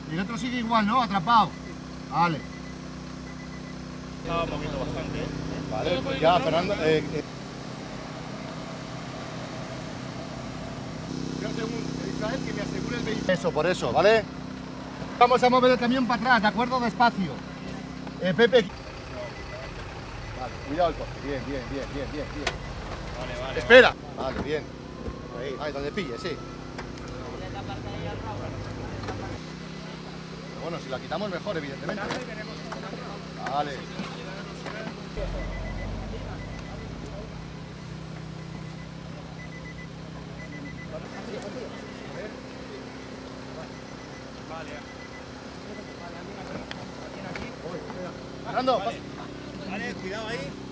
Y el otro sigue igual, ¿no? Atrapado. Vale. Estaba moviendo bastante, ¿eh? Vale, pues ya, Fernando. Israel, que me asegure el vehículo. Eso, por eso, ¿vale? Vamos a mover el camión para atrás, ¿de acuerdo? Despacio. Pepe. Vale, cuidado el coche. Bien. Vale. Espera. Vale, bien. Ahí, donde pille, sí. Pero bueno, si la quitamos mejor, evidentemente. Vale. Fernando, Vale, cuidado ahí.